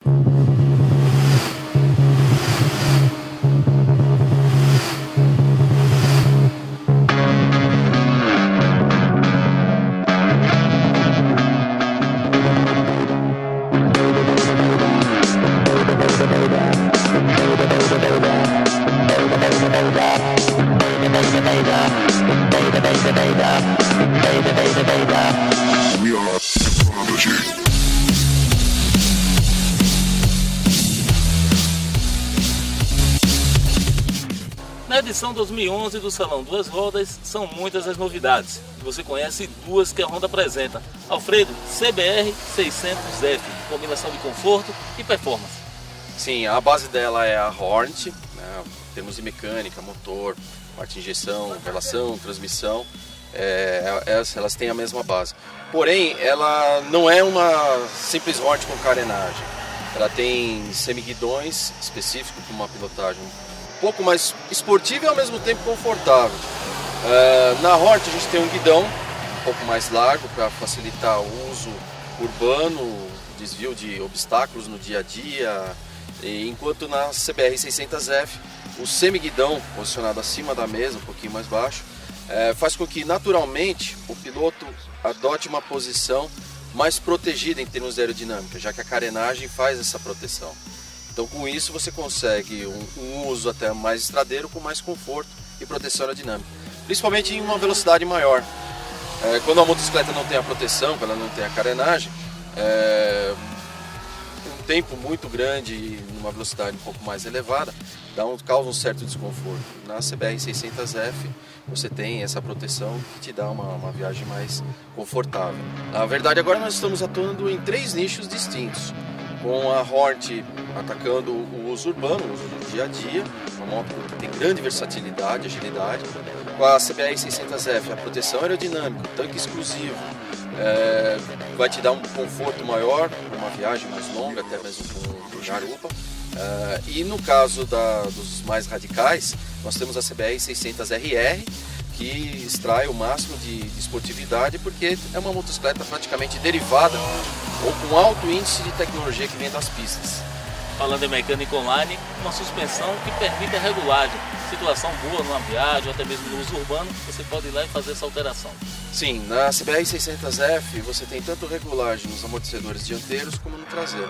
Na edição 2011 do Salão Duas Rodas, são muitas as novidades. Você conhece duas que a Honda apresenta: Alfredo, CBR 600F, combinação de conforto e performance. Sim, a base dela é a Hornet, né, em termos de mecânica, motor, parte de injeção, relação, transmissão, elas têm a mesma base. Porém, ela não é uma simples Hornet com carenagem. Ela tem semiguidões específicos para uma pilotagem um pouco mais esportiva e ao mesmo tempo confortável. Na Hornet a gente tem um guidão um pouco mais largo para facilitar o uso urbano, desvio de obstáculos no dia a dia, enquanto na CBR 600F o semiguidão posicionado acima da mesa, um pouquinho mais baixo, faz com que naturalmente o piloto adote uma posição mais protegida em termos de aerodinâmica, já que a carenagem faz essa proteção. Então, com isso, você consegue um uso até mais estradeiro, com mais conforto e proteção aerodinâmica, principalmente em uma velocidade maior. Quando a motocicleta não tem a proteção, quando ela não tem a carenagem, um tempo muito grande e numa velocidade um pouco mais elevada causa um certo desconforto. Na CBR 600F você tem essa proteção que te dá uma viagem mais confortável. Na verdade, agora nós estamos atuando em 3 nichos distintos. Com a Hornet atacando o uso urbano, o uso do dia a dia, uma moto que tem grande versatilidade, agilidade. Com a CBR 600F, a proteção aerodinâmica, o tanque exclusivo, vai te dar um conforto maior, uma viagem mais longa, até mesmo com garupa. E no caso dos mais radicais, nós temos a CBR 600RR, que extrai o máximo de esportividade, porque é uma motocicleta praticamente derivada ou com alto índice de tecnologia que vem das pistas. Falando em mecânica online, uma suspensão que permite a regulagem. Situação boa numa viagem ou até mesmo no uso urbano, você pode ir lá e fazer essa alteração. Sim, na CBR 600F você tem tanto regulagem nos amortecedores dianteiros como no traseiro.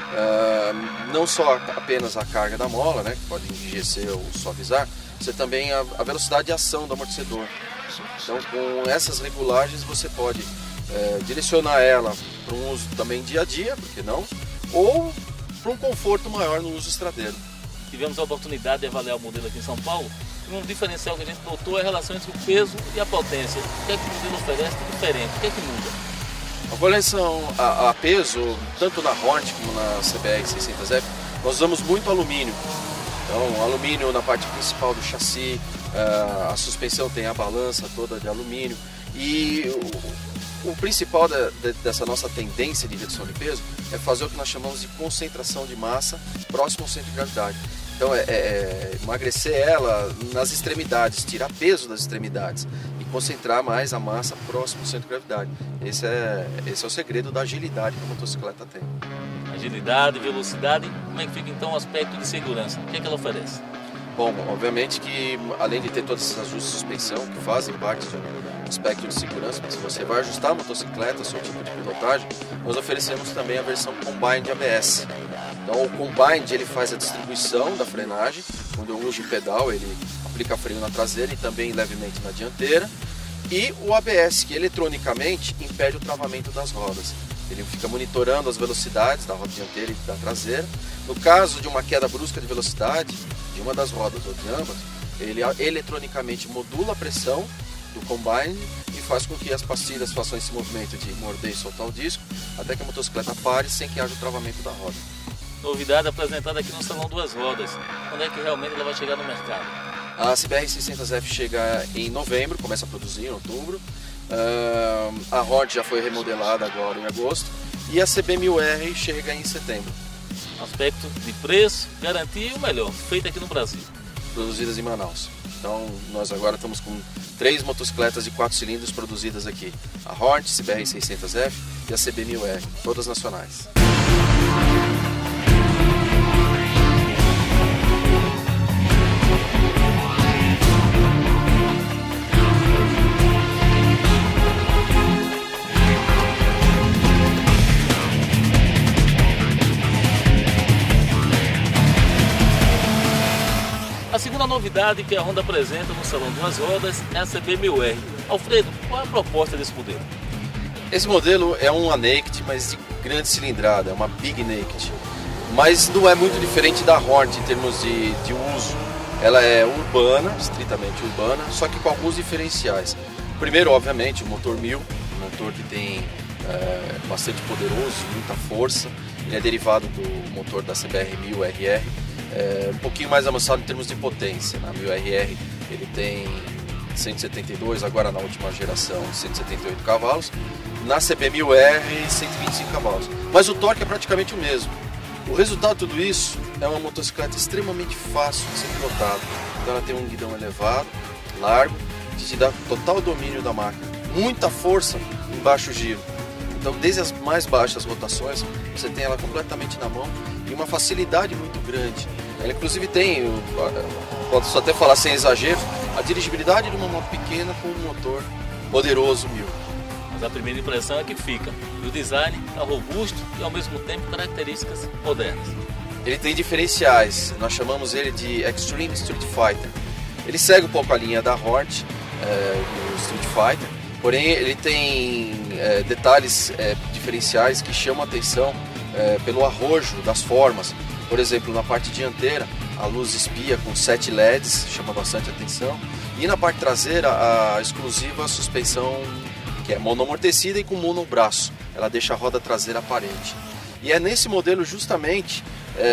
Não só apenas a carga da mola, né, que pode enrijecer ou suavizar, você também a velocidade de ação do amortecedor. Então, com essas regulagens você pode direcionar ela para um uso também dia a dia, por que não? Ou para um conforto maior no uso estradeiro. Tivemos a oportunidade de avaliar o modelo aqui em São Paulo, e um diferencial que a gente notou é a relação entre o peso e a potência. O que é que o modelo oferece de diferente? O que é que muda? A avaliação a peso, tanto na Hornet como na CBR 600F, nós usamos muito alumínio. Então, alumínio na parte principal do chassi, a suspensão tem a balança toda de alumínio. E o principal dessa nossa tendência de redução de peso é fazer o que nós chamamos de concentração de massa próximo ao centro de gravidade. Então, emagrecer ela nas extremidades, tirar peso das extremidades e concentrar mais a massa próximo ao centro de gravidade. Esse é o segredo da agilidade que a motocicleta tem. Agilidade, velocidade, como é que fica então o aspecto de segurança? O que é que ela oferece? Bom, obviamente que além de ter todos esses ajustes de suspensão que fazem parte do aspecto de segurança, se você vai ajustar a motocicleta, seu tipo de pilotagem, nós oferecemos também a versão Combined ABS. Então o Combined ele faz a distribuição da frenagem, quando eu uso o pedal ele aplica freio na traseira e também levemente na dianteira, e o ABS que eletronicamente impede o travamento das rodas. Ele fica monitorando as velocidades da roda dianteira e da traseira. No caso de uma queda brusca de velocidade de uma das rodas ou de ambas, ele eletronicamente modula a pressão do Combine e faz com que as pastilhas façam esse movimento de morder e soltar o disco até que a motocicleta pare sem que haja o travamento da roda. Novidade apresentada aqui no Salão Duas Rodas. Quando é que realmente ela vai chegar no mercado? A CBR 600F chega em novembro, começa a produzir em outubro. A Hornet já foi remodelada agora em agosto e a CB1000R chega em setembro. Aspecto de preço, garantia e o melhor, feito aqui no Brasil. Produzidas em Manaus. Então nós agora estamos com 3 motocicletas de 4 cilindros produzidas aqui. A Hornet, CBR 600F e a CB1000R, todas nacionais. novidade que a Honda apresenta no Salão Duas Rodas é a CB1000R. Alfredo, qual é a proposta desse modelo? Esse modelo é uma naked, mas de grande cilindrada, é uma Big Naked. Mas não é muito diferente da Hornet em termos de uso. Ela é urbana, estritamente urbana, só que com alguns diferenciais. Primeiro, obviamente, o motor 1000, um motor que tem bastante poderoso, muita força. Ele é derivado do motor da CBR 1000RR, um pouquinho mais avançado em termos de potência. Na 1000RR ele tem 172, agora na última geração 178 cavalos. Na CB1000R 125 cavalos. Mas o torque é praticamente o mesmo. O resultado de tudo isso é uma motocicleta extremamente fácil de ser pilotada. Então ela tem um guidão elevado, largo, que te dá total domínio da máquina. Muita força em baixo giro. Então desde as mais baixas rotações, você tem ela completamente na mão e uma facilidade muito grande. Ela inclusive tem, posso até falar sem exagero, a dirigibilidade de uma moto pequena com um motor poderoso 1000. Mas a primeira impressão é que fica. E o design é robusto e ao mesmo tempo características modernas. Ele tem diferenciais, nós chamamos ele de Extreme Street Fighter. Ele segue um pouco a linha da Hornet, do Street Fighter, porém ele tem detalhes diferenciais que chamam a atenção pelo arrojo das formas. Por exemplo, na parte dianteira, a luz espia com 7 LEDs, chama bastante atenção. E na parte traseira, a exclusiva suspensão, que é monoamortecida e com monobraço. Ela deixa a roda traseira aparente. E é nesse modelo justamente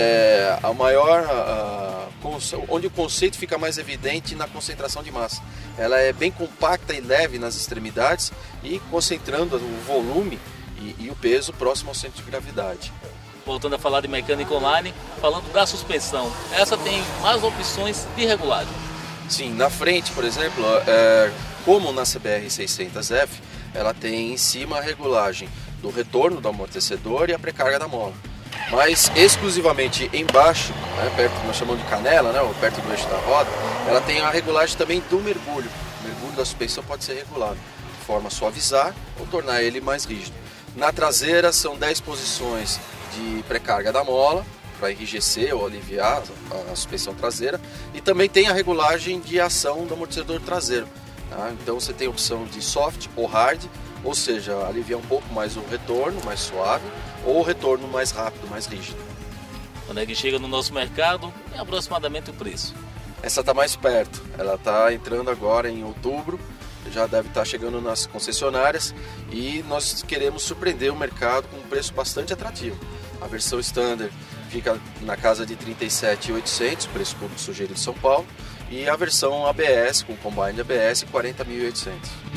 onde o conceito fica mais evidente na concentração de massa. Ela é bem compacta e leve nas extremidades e concentrando o volume e o peso próximo ao centro de gravidade. Voltando a falar de mecânica online, falando da suspensão, essa tem mais opções de regulagem. Sim, na frente, por exemplo, como na CBR 600F, ela tem em cima a regulagem do retorno do amortecedor e a precarga da mola. Mas exclusivamente embaixo, perto, nós chamamos de canela, ou perto do eixo da roda, ela tem a regulagem também do mergulho. O mergulho da suspensão pode ser regulado de forma a suavizar ou tornar ele mais rígido. Na traseira são 10 posições de precarga da mola, para enrijecer ou aliviar a suspensão traseira, e também tem a regulagem de ação do amortecedor traseiro. Tá? Então você tem a opção de soft ou hard, ou seja, aliviar um pouco mais o retorno, mais suave, ou o retorno mais rápido, mais rígido. Quando é que chega no nosso mercado, é aproximadamente o preço? Essa está mais perto, ela está entrando agora em outubro, já deve estar chegando nas concessionárias e nós queremos surpreender o mercado com um preço bastante atrativo. A versão Standard fica na casa de R$ 37.800, preço público sugerido de São Paulo, e a versão ABS, com Combine ABS, R$ 40.800.